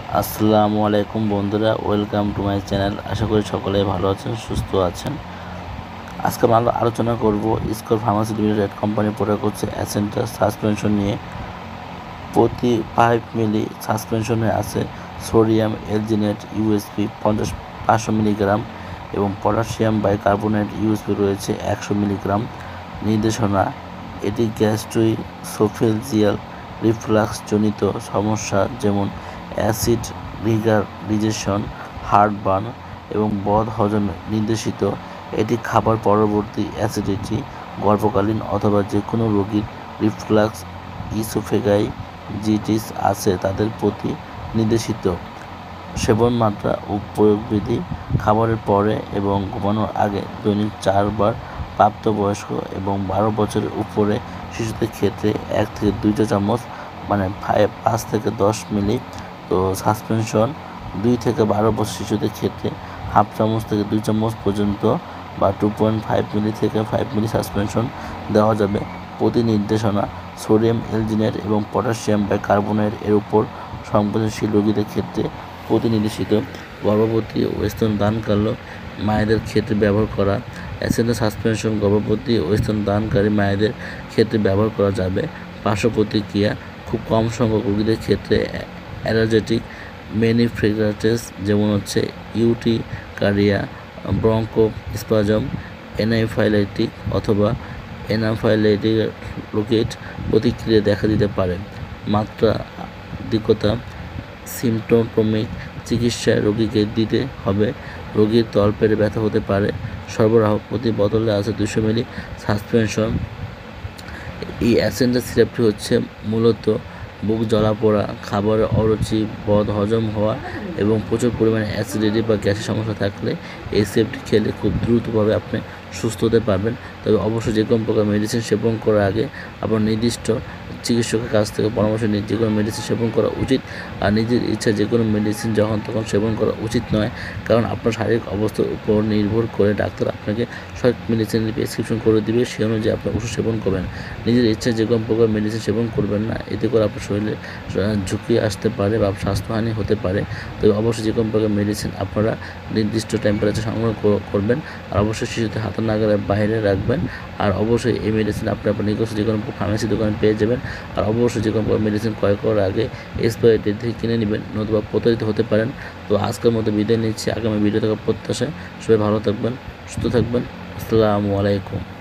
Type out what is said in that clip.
আসসালামু আলাইকুম বন্ধুরা, ওয়েলকাম টু মাই চ্যানেল। আশা করি সকলেই ভালো আছেন, সুস্থ আছেন। আজকে আমরা আলোচনা করব score pharmacy limited company product হচ্ছে অ্যাসেন্টা সাসপেনশন নিয়ে। প্রতি 5 মিলি সাসপেনশনে আছে সোডিয়াম এলজিনেট ইউএসপি 500 মিলিগ্রাম এবং পটাশিয়াম বাইকার্বনেট ইউএসপি রয়েছে 100 মিলিগ্রাম। নির্দেশনা: এটি গ্যাস্ট্রোইসোফেজিয়াল রিফ্লাক্স জনিত সমস্যা যেমন অ্যাসিড রিগারডিজেশন, হার্টবার্ন এবং বদ হজমে নির্দেশিত। এটি খাবার পরবর্তী অ্যাসিডিটি, গর্ভকালীন অথবা যে কোনো রোগীর রিফ্লাক্স ইসোফেগাইটিস আছে তাদের প্রতি নির্দেশিত। সেবন মাত্রা ও প্রয়োগবিধি: খাবারের পরে এবং ঘুমানোর আগে দৈনিক 4 বার। প্রাপ্তবয়স্ক এবং 12 বছরের উপরে শিশুদের ক্ষেত্রে 1 থেকে 2 চা চামচ মানে 5 থেকে 10 মিলি। তো সাসপেনশন 2 থেকে 12 বছর শিশুদের ক্ষেত্রে হাফ চামচ থেকে 2 চামচ পর্যন্ত বা 2.5 মিলি থেকে 5 মিলি সাসপেনশন দেওয়া যাবে। প্রতি নির্দেশনা: সোডিয়াম এলজিনেট এবং পটাশিয়াম বাইকার্বনেট এর উপর সংবেদনশীল রোগীদের ক্ষেত্রে প্রতি নির্দেশিত। গর্ভবতী ও স্তনদানকারী মায়েদের ক্ষেত্রে ব্যবহার করা। অ্যাসেন্টা সাসপেনশন গর্ভবতী ও স্তনদানকারী মায়েদের ক্ষেত্রে ব্যবহার করা যাবে। পার্শ্ব প্রতিক্রিয়া: খুব কম সংখ্যক রোগীদের ক্ষেত্রে অ্যালার্জেটিক ম্যানিফেস্টেশন যেমন ইউটিকারিয়া, ব্রঙ্কোস্পাজম, এনাফাইল্যাক্টিক অথবা এনাফাইল্যাক্টিক প্রতিক্রিয়া দেখা দিতে পারে। মাত্রাধিকতা: সিম্পটমিক চিকিৎসায় রোগীকে দিতে হবে। রোগীর তলপেটে ব্যথা হতে পারে। সরবরাহ: প্রতি বোতলে আছে 200 মিলি সাসপেনশন। এই অ্যাসেন্টা সিরাপটি হচ্ছে মূলত বুক জ্বালা-পোড়া, খাবারের অরুচি, বদ হজম হওয়া এবং প্রচুর পরিমাণে অ্যাসিডিটি বা গ্যাসের সমস্যা থাকলে এই সিরাপটি খেলে খুব দ্রুতভাবে আপনি সুস্থ হতে পারবেন। তবে অবশ্যই যে কোনো প্রকার মেডিসিন সেবন করার আগে আপনার নির্দিষ্ট চিকিৎসকের কাছ থেকে পরামর্শ নিয়ে যে কোনো মেডিসিন সেবন করা উচিত। আর নিজের ইচ্ছা যে কোনো মেডিসিন যখন তখন সেবন করা উচিত নয়, কারণ আপনার শারীরিক অবস্থার উপর নির্ভর করে ডাক্তার আপনাকে সঠিক মেডিসিনের প্রেসক্রিপশন করে দিবে, সেই অনুযায়ী আপনার ওষুধ সেবন করবেন। নিজের ইচ্ছা যে কোনো প্রকার মেডিসিন সেবন করবেন না, এতে করে আপনার শরীরে ঝুঁকি আসতে পারে বা স্বাস্থ্যহানি হতে পারে। তবে অবশ্যই যে কোনো প্রকার মেডিসিন আপনারা নির্দিষ্ট টেম্পারেচার সংগ্রহ করবেন। আর অবশ্যই শিশুদের হাতের নাগালের বাইরে রাখবেন। আর অবশ্যই এই মেডিসিন আপনার নিকটস্থ যে কোনো ফার্মেসি দোকানে পেয়ে যাবেন। আর অবশ্যই যে কোনো মেডিসিন ক্রয় করার আগে এক্সপায়ারি ডেট থেকে কিনে নেবেন, নতুবা প্রতারিত হতে পারেন। তো আজকের মতো বিদায় নিচ্ছি, আগামী ভিডিও থেকে প্রত্যাশায়। সবাই ভালো থাকবেন, সুস্থ থাকবেন। আসসালামু আলাইকুম।